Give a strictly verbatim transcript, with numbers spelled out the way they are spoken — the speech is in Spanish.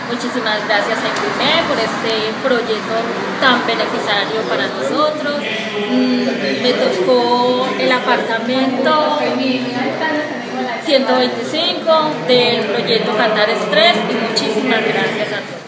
Muchísimas gracias a Imprimé por este proyecto tan beneficiario para nosotros. Mm, me tocó el apartamento ciento veinticinco del proyecto Cantar Estrés y muchísimas gracias a todos.